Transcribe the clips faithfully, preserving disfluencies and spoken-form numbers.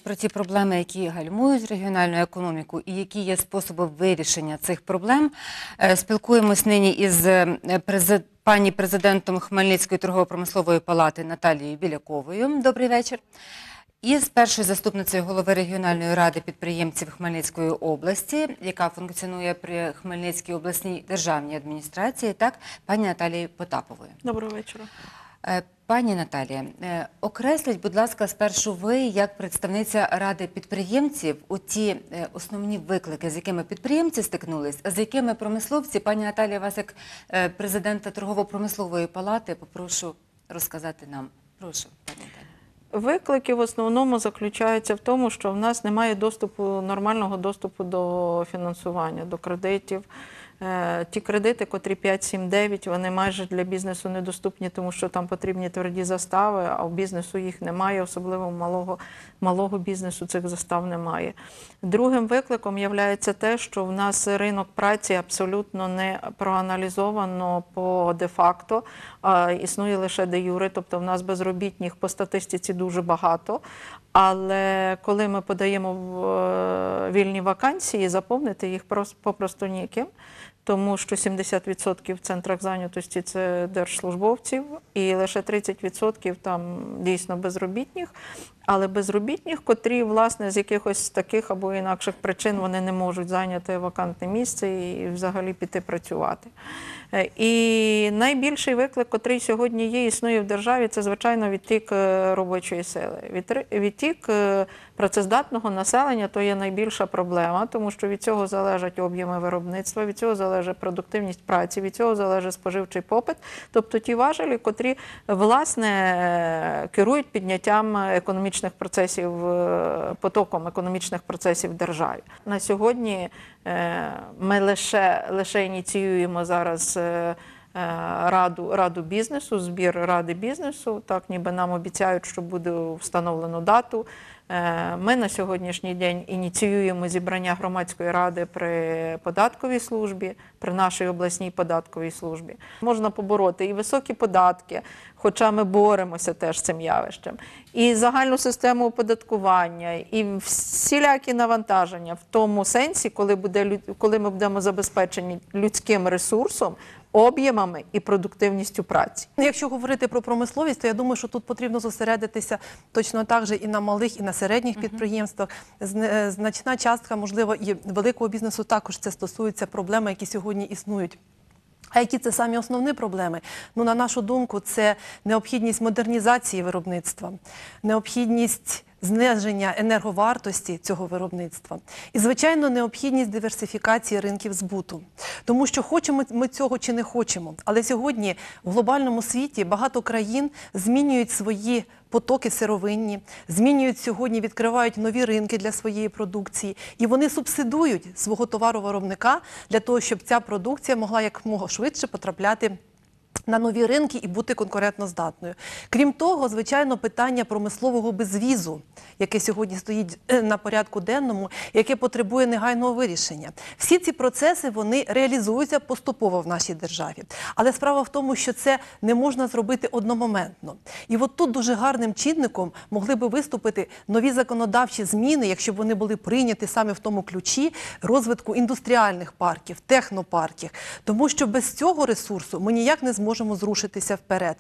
Про ті проблеми, які гальмують регіональну економіку і які є способи вирішення цих проблем, спілкуємось нині із президентом, пані президентом Хмельницької торгово-промислової палати Наталією Біляковою. Добрий вечір. І з першою заступницею голови регіональної ради підприємців Хмельницької області, яка функціонує при Хмельницькій обласній державній адміністрації, так, пані Наталією Потаповою. Доброго вечора. Пані Наталія, окресліть, будь ласка, спершу ви, як представниця Ради підприємців, у ті основні виклики, з якими підприємці стикнулись, а з якими промисловці. Пані Наталія, вас як президента торгово-промислової палати попрошу розказати нам. Прошу, пані Наталія. Виклики в основному заключаються в тому, що в нас немає доступу, нормального доступу до фінансування, до кредитів. Ті кредити, котрі п'ять, сім, дев'ять, вони майже для бізнесу недоступні, тому що там потрібні тверді застави, а у бізнесу їх немає, особливо у малого, малого бізнесу цих застав немає. Другим викликом є те, що в нас ринок праці абсолютно не проаналізовано по де-факто, а існує лише де-юре, тобто в нас безробітних по статистиці дуже багато, але коли ми подаємо в вільні вакансії, заповнити їх попросту ніким, тому що сімдесят відсотків в центрах зайнятості – це держслужбовців, і лише тридцять відсотків там дійсно безробітних, але безробітних, котрі, власне, з якихось таких або інакших причин вони не можуть зайняти вакантне місце і взагалі піти працювати. І найбільший виклик, котрий сьогодні є, існує в державі, це, звичайно, відтік робочої сили. Відтік працездатного населення – то є найбільша проблема, тому що від цього залежать об'єми виробництва, від цього залежить продуктивність праці, від цього залежить споживчий попит. Тобто ті важелі, котрі, власне, керують підняттям економічних процесів, потоком економічних процесів в державі. На сьогодні ми лише, лише ініціюємо зараз раду, раду бізнесу, збір ради бізнесу, так ніби нам обіцяють, що буде встановлено дату. Ми на сьогоднішній день ініціюємо зібрання громадської ради при податковій службі, при нашій обласній податковій службі. Можна побороти і високі податки, хоча ми боремося теж з цим явищем, і загальну систему оподаткування, і всілякі навантаження в тому сенсі, коли, буде, коли ми будемо забезпечені людським ресурсом, об'ємами і продуктивністю праці. Якщо говорити про промисловість, то я думаю, що тут потрібно зосередитися точно так же і на малих, і на середніх підприємствах. Значна частка, можливо, і великого бізнесу також це стосується проблем, які сьогодні існують. А які це самі основні проблеми? Ну, на нашу думку, це необхідність модернізації виробництва, необхідність зниження енерговартості цього виробництва і, звичайно, необхідність диверсифікації ринків збуту. Тому що хочемо ми цього чи не хочемо, але сьогодні в глобальному світі багато країн змінюють свої потоки сировинні, змінюють сьогодні, відкривають нові ринки для своєї продукції, і вони субсидують свого товаровиробника для того, щоб ця продукція могла якомога швидше потрапляти на нові ринки і бути конкурентноздатною. Крім того, звичайно, питання промислового безвізу, яке сьогодні стоїть на порядку денному, яке потребує негайного вирішення. Всі ці процеси, вони реалізуються поступово в нашій державі. Але справа в тому, що це не можна зробити одномоментно. І от тут дуже гарним чинником могли би виступити нові законодавчі зміни, якщо б вони були прийняті саме в тому ключі розвитку індустріальних парків, технопарків. Тому що без цього ресурсу ми ніяк не зможемо можемо зрушитися вперед.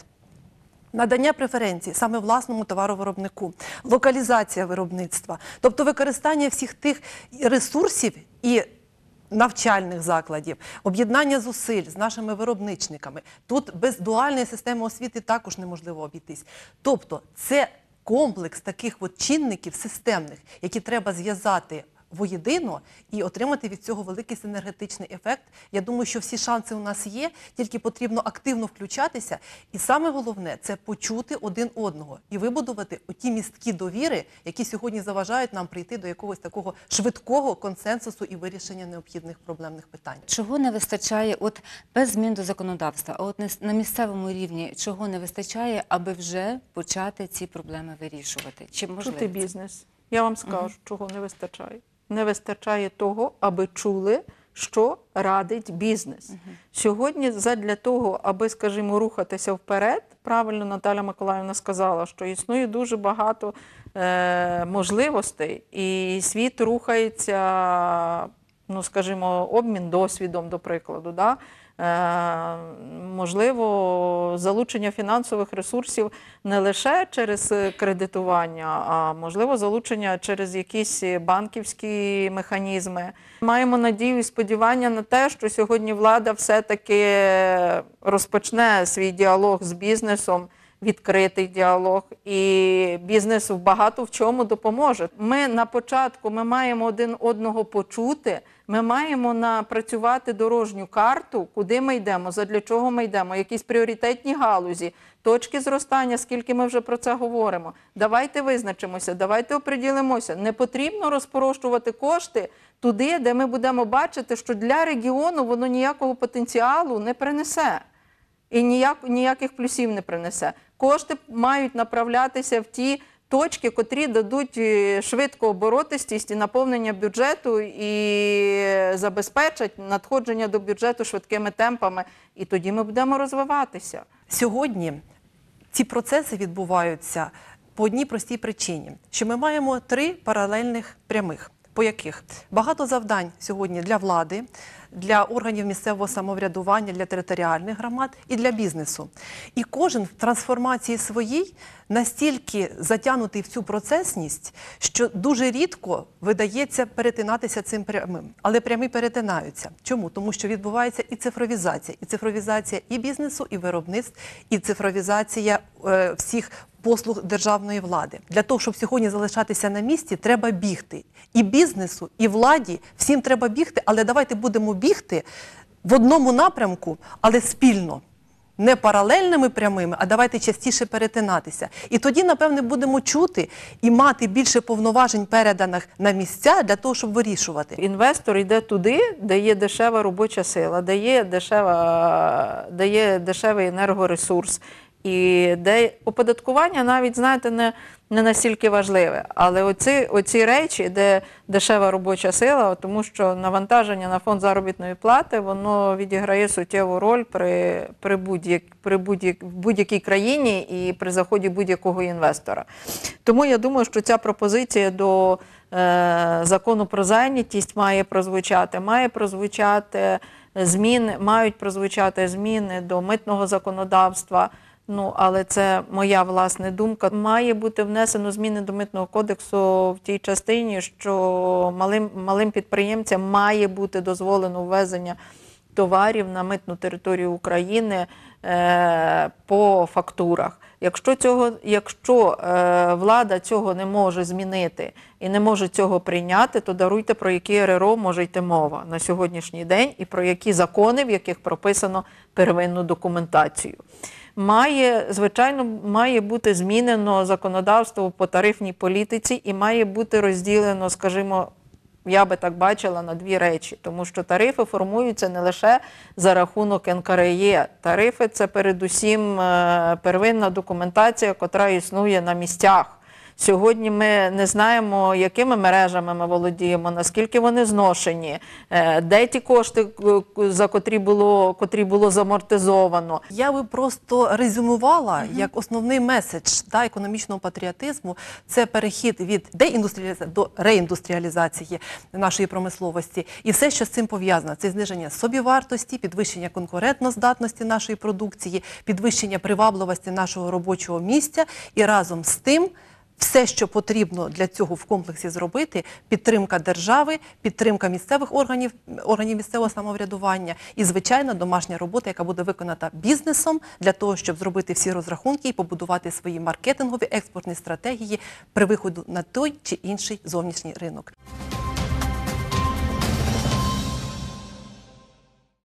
Надання преференцій саме власному товаровиробнику, локалізація виробництва, тобто використання всіх тих ресурсів і навчальних закладів, об'єднання зусиль з нашими виробничниками. Тут без дуальної системи освіти також неможливо обійтись. Тобто це комплекс таких от чинників системних, які треба зв'язати воєдино і отримати від цього великий синергетичний ефект. Я думаю, що всі шанси у нас є, тільки потрібно активно включатися. І саме головне – це почути один одного і вибудувати оті містки довіри, які сьогодні заважають нам прийти до якогось такого швидкого консенсусу і вирішення необхідних проблемних питань. Чого не вистачає, от без змін до законодавства, а от на місцевому рівні, чого не вистачає, аби вже почати ці проблеми вирішувати? Чи можливо Чути бізнес. Я вам скажу, угу. чого не вистачає. Не вистачає того, аби чули що радить бізнес. Uh-huh. Сьогодні задля того, аби, скажімо, рухатися вперед, правильно Наталя Миколаївна сказала, що існує дуже багато е, можливостей, і світ рухається, ну, скажімо, обмін досвідом, до прикладу, да? Е, можливо, залучення фінансових ресурсів не лише через кредитування, а можливо залучення через якісь банківські механізми. Маємо надію і сподівання на те, що сьогодні влада все-таки розпочне свій діалог з бізнесом, відкритий діалог, і бізнес багато в чому допоможе. Ми на початку ми маємо один одного почути, ми маємо напрацювати дорожню карту, куди ми йдемо, задля чого ми йдемо, якісь пріоритетні галузі, точки зростання, скільки ми вже про це говоримо. Давайте визначимося, давайте оприділимося. Не потрібно розпорошувати кошти туди, де ми будемо бачити, що для регіону воно ніякого потенціалу не принесе. І ніяк, ніяких плюсів не принесе. Кошти мають направлятися в ті точки, котрі дадуть швидко оборотистість і наповнення бюджету і забезпечать надходження до бюджету швидкими темпами. І тоді ми будемо розвиватися. Сьогодні ці процеси відбуваються по одній простій причині, що ми маємо три паралельних прямих, по яких багато завдань сьогодні для влади, для органів місцевого самоврядування, для територіальних громад і для бізнесу. І кожен в трансформації своїй настільки затягнутий в цю процесність, що дуже рідко видається перетинатися цим прямим. Але прямі перетинаються. Чому? Тому що відбувається і цифровізація. І цифровізація і бізнесу, і виробництв, і цифровізація е, всіх послуг державної влади. Для того, щоб сьогодні залишатися на місці, треба бігти. І бізнесу, і владі, всім треба бігти, але давайте будемо бігти в одному напрямку, але спільно. Не паралельними прямими, а давайте частіше перетинатися. І тоді, напевне, будемо чути і мати більше повноважень переданих на місця для того, щоб вирішувати. Інвестор йде туди, де є дешева робоча сила, де є, дешева, де є дешевий енергоресурс. І де оподаткування навіть, знаєте, не, не настільки важливе. Але оці, оці речі, де дешева робоча сила, тому що навантаження на фонд заробітної плати, воно відіграє суттєву роль при, при, будь-як, при будь-як, будь-якій країні і при заході будь-якого інвестора. Тому я думаю, що ця пропозиція до е, закону про зайнятість має прозвучати. Має прозвучати зміни, мають прозвучати зміни до митного законодавства. Ну, але це моя власна думка. Має бути внесено зміни до Митного кодексу в тій частині, що малим, малим підприємцям має бути дозволено ввезення товарів на митну територію України е, по фактурах. Якщо, цього, якщо е, влада цього не може змінити і не може цього прийняти, то даруйте, про які ер ер о може йти мова на сьогоднішній день і про які закони, в яких прописано первинну документацію. Має, звичайно, має бути змінено законодавство по тарифній політиці і має бути розділено, скажімо, я би так бачила, на дві речі. Тому що тарифи формуються не лише за рахунок ен ка ер є. Тарифи – це передусім первинна документація, яка існує на місцях. Сьогодні ми не знаємо, якими мережами ми володіємо, наскільки вони зношені, де ті кошти, за котрі було, котрі було замортизовано. Я би просто резюмувала, mm-hmm. як основний меседж та, економічного патріотизму – це перехід від деіндустріалізації до реіндустріалізації нашої промисловості. І все, що з цим пов'язано – це зниження собівартості, підвищення конкурентоздатності нашої продукції, підвищення привабливості нашого робочого місця і разом з тим все, що потрібно для цього в комплексі зробити – підтримка держави, підтримка місцевих органів, органів місцевого самоврядування і, звичайно, домашня робота, яка буде виконана бізнесом для того, щоб зробити всі розрахунки і побудувати свої маркетингові експортні стратегії при виходу на той чи інший зовнішній ринок.